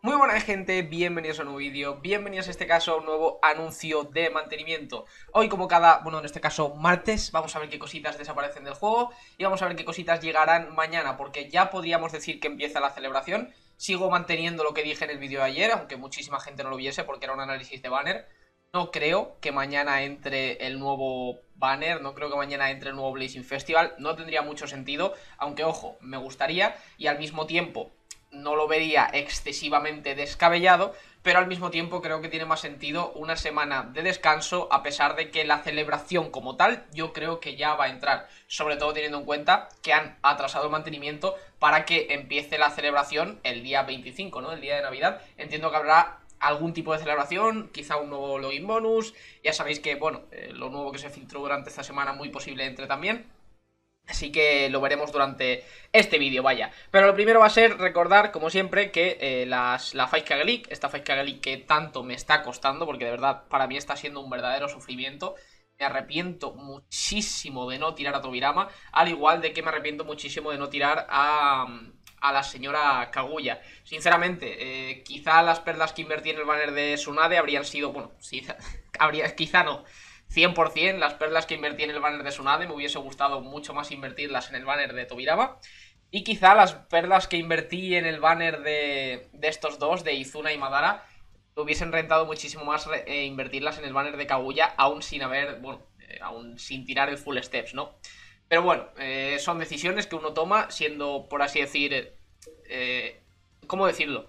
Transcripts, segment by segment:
Muy buena gente, bienvenidos a un nuevo vídeo, bienvenidos en este caso a un nuevo anuncio de mantenimiento. Hoy como bueno, en este caso martes, vamos a ver qué cositas desaparecen del juego y vamos a ver qué cositas llegarán mañana, porque ya podríamos decir que empieza la celebración. Sigo manteniendo lo que dije en el vídeo de ayer, aunque muchísima gente no lo viese porque era un análisis de banner. No creo que mañana entre el nuevo banner, no creo que mañana entre el nuevo Blazing Festival, no tendría mucho sentido, aunque ojo, me gustaría y al mismo tiempo no lo vería excesivamente descabellado, pero al mismo tiempo creo que tiene más sentido una semana de descanso, a pesar de que la celebración como tal yo creo que ya va a entrar, sobre todo teniendo en cuenta que han atrasado el mantenimiento para que empiece la celebración el día 25, ¿no? El día de Navidad. Entiendo que habrá algún tipo de celebración, quizá un nuevo login bonus, ya sabéis que, bueno, lo nuevo que se filtró durante esta semana muy posible entre también. Así que lo veremos durante este vídeo, vaya. Pero lo primero va a ser recordar, como siempre, que la 5K League, esta 5K League que tanto me está costando, porque de verdad para mí está siendo un verdadero sufrimiento. Me arrepiento muchísimo de no tirar a Tobirama, al igual de que me arrepiento muchísimo de no tirar a la señora Kaguya. Sinceramente, quizá las perlas que invertí en el banner de Tsunade habrían sido, bueno, sí, quizá no, 100% las perlas que invertí en el banner de Tsunade me hubiese gustado mucho más invertirlas en el banner de Tobirama. Y quizá las perlas que invertí en el banner de estos dos, de Izuna y Madara, me hubiesen rentado muchísimo más invertirlas en el banner de Kaguya, aún sin haber, bueno, aún sin tirar el full steps, ¿no? Pero bueno, son decisiones que uno toma siendo, por así decir, ¿cómo decirlo?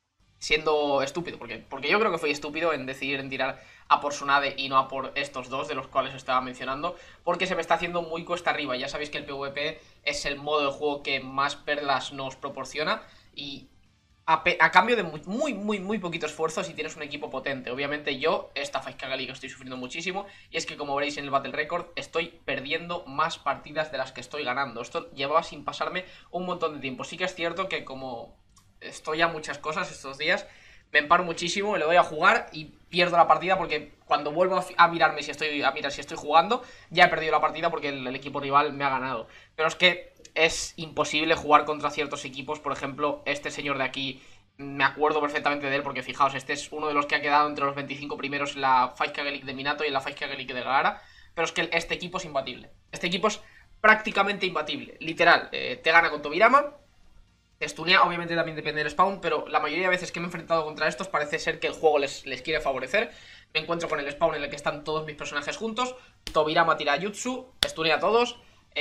Siendo estúpido, porque yo creo que fui estúpido en decidir en tirar a por Tsunade y no a por estos dos de los cuales estaba mencionando, porque se me está haciendo muy cuesta arriba. Ya sabéis que el PvP es el modo de juego que más perlas nos proporciona y a cambio de muy poquito esfuerzo si tienes un equipo potente. Obviamente yo, esta 5K League estoy sufriendo muchísimo, y es que como veréis en el Battle Record, estoy perdiendo más partidas de las que estoy ganando. Esto llevaba sin pasarme un montón de tiempo. Sí que es cierto que como estoy a muchas cosas estos días, me emparo muchísimo, le doy a jugar y pierdo la partida porque cuando vuelvo a mirarme si estoy a mirar si estoy jugando, ya he perdido la partida porque el equipo rival me ha ganado. Pero es que es imposible jugar contra ciertos equipos, por ejemplo, este señor de aquí, me acuerdo perfectamente de él porque fijaos, este es uno de los que ha quedado entre los 25 primeros en la 5K League de Minato y en la 5K League de Gaara, pero es que este equipo es imbatible. Este equipo es prácticamente imbatible, literal, te gana con Tobirama. Estunea obviamente también depende del spawn, pero la mayoría de veces que me he enfrentado contra estos parece ser que el juego les quiere favorecer. Me encuentro con el spawn en el que están todos mis personajes juntos. Tobirama tira jutsu, estunea a todos.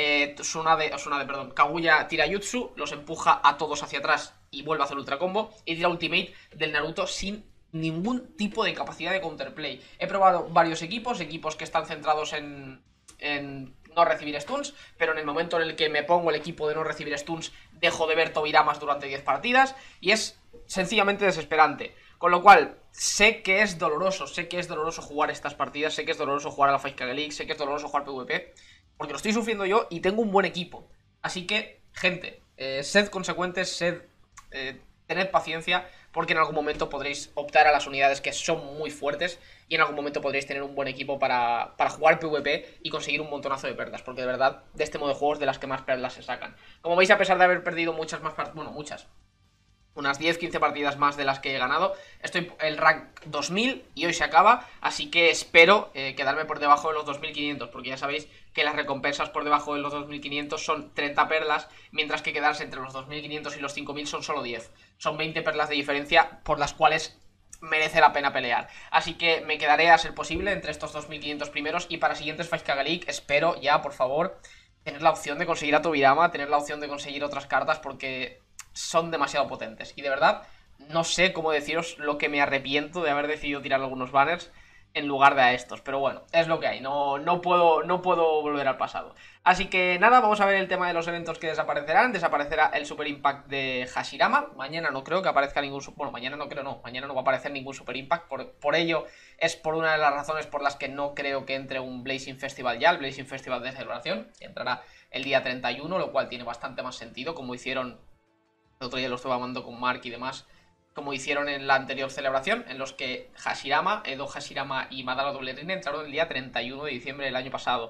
Tsunade, Kaguya tira jutsu, los empuja a todos hacia atrás y vuelve a hacer ultra combo. Y tira ultimate del Naruto sin ningún tipo de capacidad de counterplay. He probado varios equipos que están centrados en no recibir stuns, pero en el momento en el que me pongo el equipo de no recibir stuns, dejo de ver Tobiramas durante 10 partidas y es sencillamente desesperante. Con lo cual, sé que es doloroso jugar estas partidas, sé que es doloroso jugar a la 5K League, sé que es doloroso jugar PvP, porque lo estoy sufriendo yo y tengo un buen equipo. Así que, gente, sed consecuentes, tened paciencia, porque en algún momento podréis optar a las unidades que son muy fuertes y en algún momento podréis tener un buen equipo para jugar PvP y conseguir un montonazo de perlas, porque de verdad, de este modo de juego es de las que más perlas se sacan. Como veis, a pesar de haber perdido muchas más partidas, bueno, muchas, unas 10-15 partidas más de las que he ganado, estoy el rank 2000 y hoy se acaba, así que espero quedarme por debajo de los 2500, porque ya sabéis que las recompensas por debajo de los 2500 son 30 perlas, mientras que quedarse entre los 2500 y los 5000 son solo 10. Son 20 perlas de diferencia por las cuales merece la pena pelear. Así que me quedaré a ser posible entre estos 2500 primeros y para siguientes 5K League espero ya, por favor, tener la opción de conseguir a Tobirama, tener la opción de conseguir otras cartas porque son demasiado potentes. Y de verdad, no sé cómo deciros lo que me arrepiento de haber decidido tirar algunos banners en lugar de a estos. Pero bueno, es lo que hay, no puedo volver al pasado. Así que nada, vamos a ver el tema de los eventos que desaparecerán. Desaparecerá el Super Impact de Hashirama. Mañana no creo que aparezca ningún... Bueno, mañana no creo, no. Mañana no va a aparecer ningún Super Impact. Por ello, es por una de las razones por las que no creo que entre un Blazing Festival ya. El Blazing Festival de celebración, que entrará el día 31, lo cual tiene bastante más sentido, como hicieron... El otro día lo estuve hablando con Mark y demás, como hicieron en la anterior celebración, en los que Hashirama, Edo Hashirama y Madara Doble Rine entraron el día 31 de diciembre del año pasado.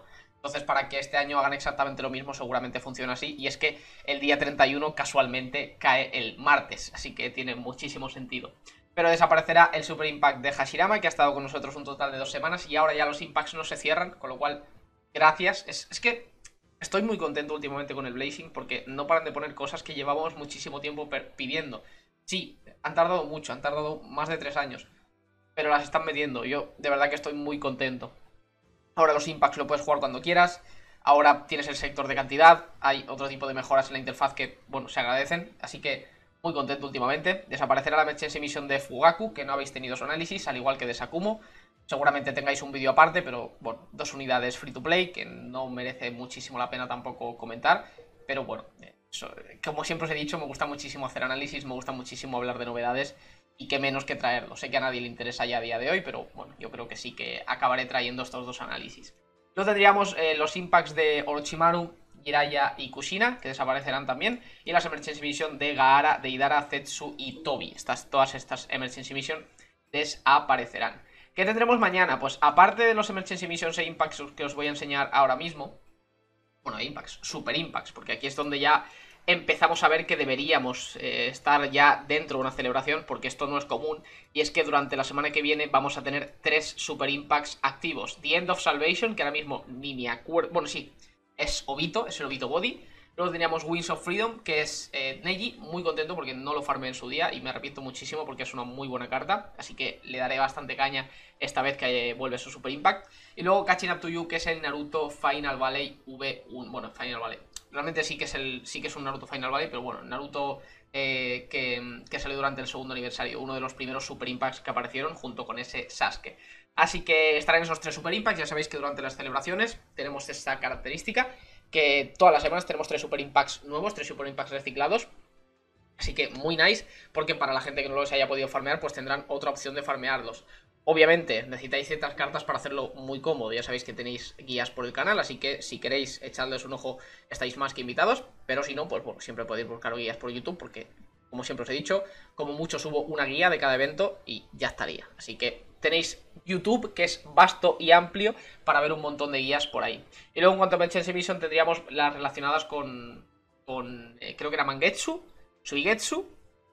Entonces, para que este año hagan exactamente lo mismo, seguramente funciona así. Y es que el día 31 casualmente cae el martes, así que tiene muchísimo sentido. Pero desaparecerá el Super Impact de Hashirama, que ha estado con nosotros un total de 2 semanas, y ahora ya los Impacts no se cierran, con lo cual, gracias. Es que estoy muy contento últimamente con el Blazing, porque no paran de poner cosas que llevábamos muchísimo tiempo pidiendo. Sí, han tardado mucho, han tardado más de 3 años, pero las están metiendo. Yo de verdad que estoy muy contento. Ahora los impacts lo puedes jugar cuando quieras. Ahora tienes el sector de cantidad. Hay otro tipo de mejoras en la interfaz que, bueno, se agradecen. Así que muy contento últimamente. Desaparecerá la Emergency Mission de Fugaku, que no habéis tenido su análisis, al igual que de Sakumo. Seguramente tengáis un vídeo aparte, pero bueno, 2 unidades free to play, que no merece muchísimo la pena tampoco comentar. Pero bueno, como siempre os he dicho, me gusta muchísimo hacer análisis, me gusta muchísimo hablar de novedades. Y qué menos que traerlo. Sé que a nadie le interesa ya a día de hoy, pero bueno, yo creo que sí que acabaré trayendo estos 2 análisis. Luego tendríamos los impacts de Orochimaru, Jiraiya y Kushina, que desaparecerán también. Y las Emergency Mission de Gaara, de Idara, Zetsu y Tobi. Todas estas Emergency Mission desaparecerán. ¿Qué tendremos mañana? Pues aparte de los Emergency Missions e Impacts que os voy a enseñar ahora mismo. Bueno, Impacts, Super Impacts, porque aquí es donde ya empezamos a ver que deberíamos estar ya dentro de una celebración, porque esto no es común, y es que durante la semana que viene vamos a tener 3 Super Impacts activos. The End of Salvation, que ahora mismo ni me acuerdo, bueno sí, es Obito, es el Obito Body. Luego teníamos Wings of Freedom, que es Neji, muy contento porque no lo farmé en su día y me arrepiento muchísimo porque es una muy buena carta, así que le daré bastante caña esta vez que vuelve su Super Impact. Y luego Catching Up to You, que es el Naruto Final Valley V1, bueno, Final Valley. Realmente sí que es un Naruto Final Valley, pero bueno, Naruto que salió durante el segundo aniversario, uno de los primeros Super Impacts que aparecieron junto con ese Sasuke. Así que estarán esos 3 Super Impacts, ya sabéis que durante las celebraciones tenemos esta característica, que todas las semanas tenemos 3 Super Impacts nuevos, 3 Super Impacts reciclados. Así que muy nice, porque para la gente que no los haya podido farmear, pues tendrán otra opción de farmearlos. Obviamente necesitáis ciertas cartas para hacerlo muy cómodo, ya sabéis que tenéis guías por el canal, así que si queréis echarles un ojo estáis más que invitados, pero si no, pues bueno, siempre podéis buscar guías por YouTube, porque como siempre os he dicho, como mucho subo una guía de cada evento y ya estaría. Así que tenéis YouTube, que es vasto y amplio, para ver un montón de guías por ahí. Y luego en cuanto a Emergency Mission tendríamos las relacionadas con creo que era Mangetsu, Suigetsu,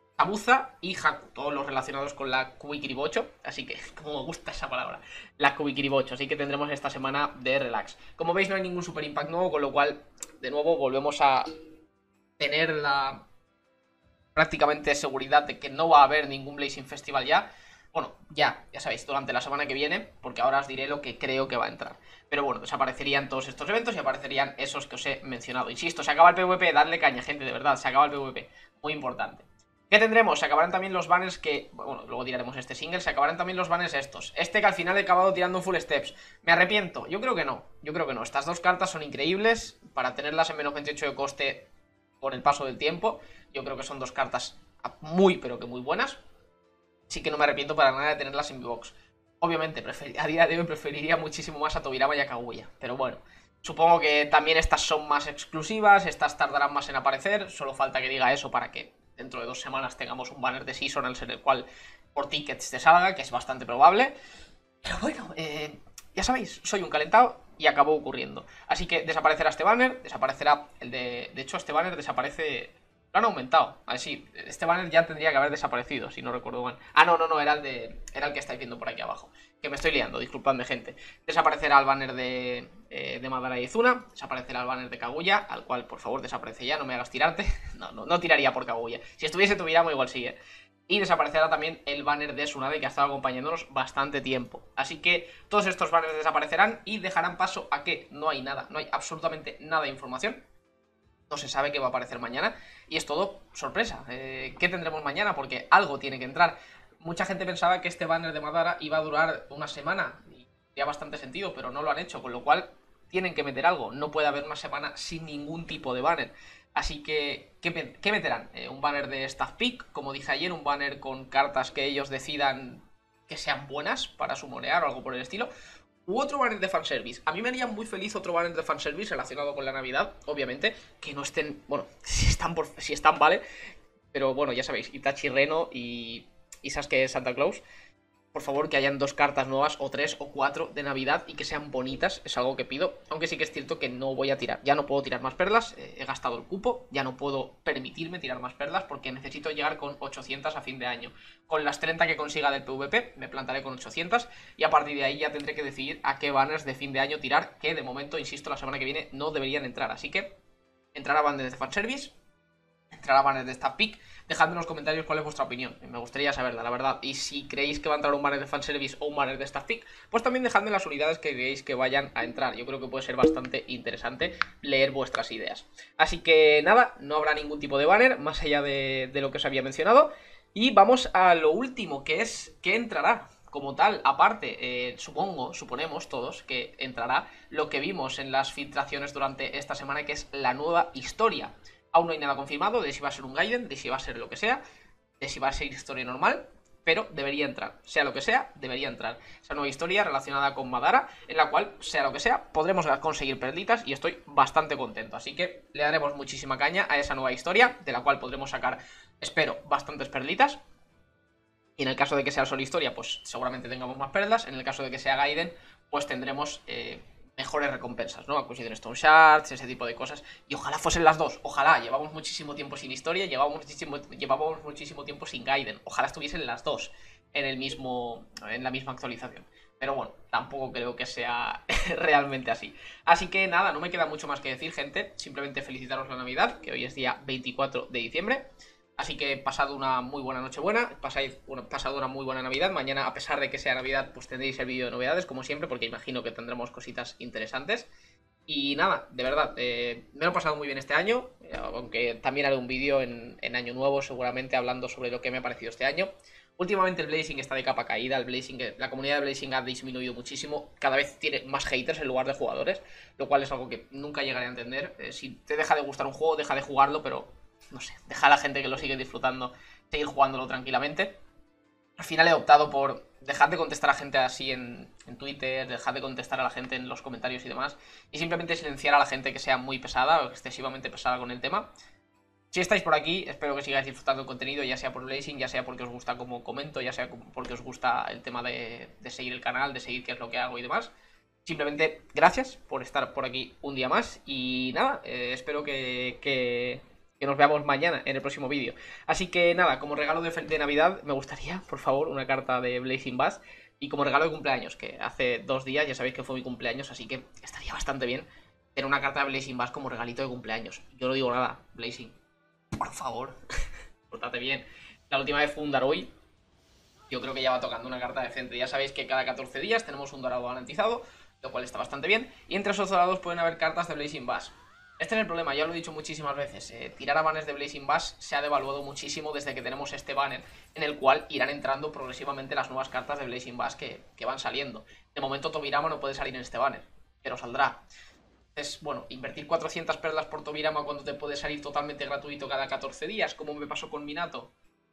Abuza y Haku, todos los relacionados con la Kubikiribocho, así que, como me gusta esa palabra, la Kubikiribocho, así que tendremos esta semana de relax. Como veis no hay ningún Super Impact nuevo, con lo cual, de nuevo, volvemos a tener la prácticamente seguridad de que no va a haber ningún Blazing Festival ya. Bueno, ya sabéis, durante la semana que viene, porque ahora os diré lo que creo que va a entrar. Pero bueno, desaparecerían todos estos eventos y aparecerían esos que os he mencionado. Insisto, se acaba el PvP, dadle caña, gente, de verdad, se acaba el PvP, muy importante. ¿Qué tendremos? Se acabarán también los banners que... Bueno, luego tiraremos este single. Se acabarán también los banners estos. Este que al final he acabado tirando un full steps. ¿Me arrepiento? Yo creo que no. Yo creo que no. Estas 2 cartas son increíbles. Para tenerlas en menos 28 de coste por el paso del tiempo. Yo creo que son 2 cartas muy, pero que muy buenas. Así que no me arrepiento para nada de tenerlas en mi box. Obviamente, a día de hoy preferiría muchísimo más a Tobirama y a Kaguya. Pero bueno, supongo que también estas son más exclusivas. Estas tardarán más en aparecer. Solo falta que diga eso para que dentro de 2 semanas tengamos un banner de Seasonals en el cual por tickets te salga, que es bastante probable. Pero bueno, ya sabéis, soy un calentado y acabó ocurriendo. Así que desaparecerá este banner, desaparecerá el de... De hecho, este banner desaparece... Lo han aumentado. A ver, sí, este banner ya tendría que haber desaparecido, si no recuerdo mal. Ah, no, era el que estáis viendo por aquí abajo. Que me estoy liando, disculpadme, gente. Desaparecerá el banner de Madara y Izuna. Desaparecerá el banner de Kaguya, al cual, por favor, desaparece ya, no me hagas tirarte. No tiraría por Kaguya. Si estuviese Tobirama, igual sigue. Y desaparecerá también el banner de Tsunade, que ha estado acompañándonos bastante tiempo. Así que todos estos banners desaparecerán y dejarán paso a que no hay nada, no hay absolutamente nada de información. No se sabe qué va a aparecer mañana y es todo sorpresa. ¿Qué tendremos mañana? Porque algo tiene que entrar. Mucha gente pensaba que este banner de Madara iba a durar una semana y tenía bastante sentido, pero no lo han hecho, con lo cual tienen que meter algo. No puede haber una semana sin ningún tipo de banner. Así que, ¿qué meterán? Un banner de Staff Pick, como dije ayer, un banner con cartas que ellos decidan que sean buenas para sumonear o algo por el estilo. U otro banner de fanservice. A mí me haría muy feliz otro banner de fanservice relacionado con la Navidad, obviamente. Que no estén... Bueno, si están, vale. Pero bueno, ya sabéis, Itachi Reno y Sasuke Santa Claus. por favor, que hayan 2 cartas nuevas, o 3 o 4 de Navidad y que sean bonitas, es algo que pido, aunque sí que es cierto que no voy a tirar, ya no puedo tirar más perlas, he gastado el cupo, ya no puedo permitirme tirar más perlas porque necesito llegar con 800 a fin de año. Con las 30 que consiga del PvP, me plantaré con 800 y a partir de ahí ya tendré que decidir a qué banners de fin de año tirar, que de momento, insisto, la semana que viene no deberían entrar, así que entrará banners de fanservice, entrará banners de Stat Pick. Dejadme en los comentarios cuál es vuestra opinión, me gustaría saberla, la verdad. Y si creéis que va a entrar un banner de fanservice o un banner de Stat Pick, pues también dejadme las unidades que creéis que vayan a entrar. Yo creo que puede ser bastante interesante leer vuestras ideas. Así que nada, no habrá ningún tipo de banner, más allá de lo que os había mencionado. Y vamos a lo último, que es ¿qué entrará? Como tal, aparte, suponemos todos que entrará lo que vimos en las filtraciones durante esta semana, que es la nueva historia. Aún no hay nada confirmado de si va a ser un Gaiden, de si va a ser lo que sea, de si va a ser historia normal, pero debería entrar. Sea lo que sea, debería entrar. Esa nueva historia relacionada con Madara, en la cual, sea lo que sea, podremos conseguir perlitas y estoy bastante contento. Así que le daremos muchísima caña a esa nueva historia, de la cual podremos sacar, espero, bastantes perlitas. Y en el caso de que sea solo historia, pues seguramente tengamos más perlas. En el caso de que sea Gaiden, pues tendremos mejores recompensas, ¿no? Acquisition Stone Shards, ese tipo de cosas. Y ojalá fuesen las dos, ojalá. Llevamos muchísimo tiempo sin historia, llevamos muchísimo tiempo sin Gaiden. Ojalá estuviesen las dos en la misma actualización. Pero bueno, tampoco creo que sea realmente así. Así que nada, no me queda mucho más que decir, gente. Simplemente felicitaros la Navidad, que hoy es día 24 de diciembre. Así que pasad una muy buena Nochebuena, pasad una muy buena Navidad. Mañana, a pesar de que sea Navidad, pues tendréis el vídeo de novedades, como siempre, porque imagino que tendremos cositas interesantes. Y nada, de verdad, me lo he pasado muy bien este año, aunque también haré un vídeo en Año Nuevo, seguramente, hablando sobre lo que me ha parecido este año. Últimamente el Blazing está de capa caída, la comunidad de Blazing ha disminuido muchísimo, cada vez tiene más haters en lugar de jugadores, lo cual es algo que nunca llegaré a entender. Si te deja de gustar un juego, deja de jugarlo, pero no sé, deja a la gente que lo sigue disfrutando seguir jugándolo tranquilamente. Al final he optado por dejar de contestar a gente así en Twitter, dejar de contestar a la gente en los comentarios y demás, y simplemente silenciar a la gente que sea muy pesada o excesivamente pesada con el tema. Si estáis por aquí, espero que sigáis disfrutando el contenido, ya sea por Blazing, ya sea porque os gusta cómo comento, ya sea porque os gusta el tema de seguir el canal, de seguir qué es lo que hago y demás. Simplemente gracias por estar por aquí un día más y nada, espero que nos veamos mañana en el próximo vídeo. Así que nada, como regalo de Navidad me gustaría, por favor, una carta de Blazing Bass. Y como regalo de cumpleaños, que hace 2 días ya sabéis que fue mi cumpleaños, así que estaría bastante bien tener una carta de Blazing Bass como regalito de cumpleaños. Yo no digo nada, Blazing, por favor, pórtate bien. La última vez fue un Daroi. Yo creo que ya va tocando una carta decente. Ya sabéis que cada 14 días tenemos un dorado garantizado, lo cual está bastante bien. Y entre esos dorados pueden haber cartas de Blazing Bass. Este es el problema, ya lo he dicho muchísimas veces. Tirar a banners de Blazing Bass se ha devaluado muchísimo desde que tenemos este banner, en el cual irán entrando progresivamente las nuevas cartas de Blazing Bass que van saliendo. De momento Tobirama no puede salir en este banner, pero saldrá. Es bueno, invertir 400 perlas por Tobirama cuando te puede salir totalmente gratuito cada 14 días, como me pasó con Minato.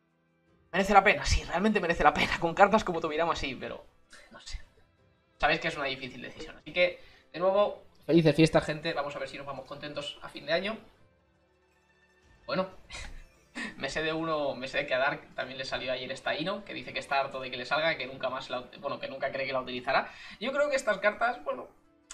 ¿Merece la pena? Sí, realmente merece la pena. Con cartas como Tobirama sí, pero no sé. Sabéis que es una difícil decisión. Así que, de nuevo, felices fiestas, gente. Vamos a ver si nos vamos contentos a fin de año. Bueno, me sé de que a Dark también le salió ayer esta Ino, que dice que está harto de que le salga, que nunca más que nunca cree que la utilizará. Yo creo que estas cartas, bueno,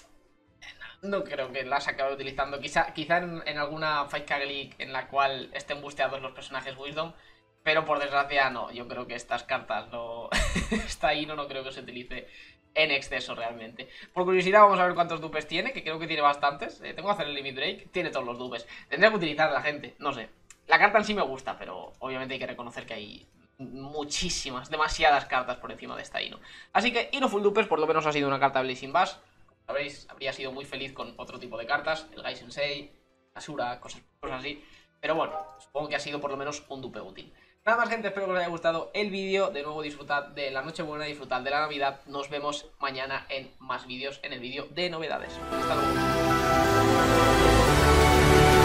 no creo que las acabe utilizando. Quizá en alguna 5K League en la cual estén busteados los personajes Wisdom, pero por desgracia no. Yo creo que estas cartas no... esta Ino no creo que se utilice en exceso realmente. Por curiosidad vamos a ver cuántos dupes tiene, que creo que tiene bastantes. Tengo que hacer el Limit Break, tiene todos los dupes. Tendría que utilizar la gente, no sé. La carta en sí me gusta, pero obviamente hay que reconocer que hay muchísimas, demasiadas cartas por encima de esta Ino. Así que Ino Full Dupes por lo menos ha sido una carta de Blazing Bass. Sabréis, habría sido muy feliz con otro tipo de cartas, el Gai Sensei, Asura, cosas así. Pero bueno, supongo que ha sido por lo menos un dupe útil. Nada más, gente, espero que os haya gustado el vídeo. De nuevo, disfrutad de la Nochebuena, disfrutad de la Navidad. Nos vemos mañana en más vídeos, en el vídeo de novedades. Hasta luego.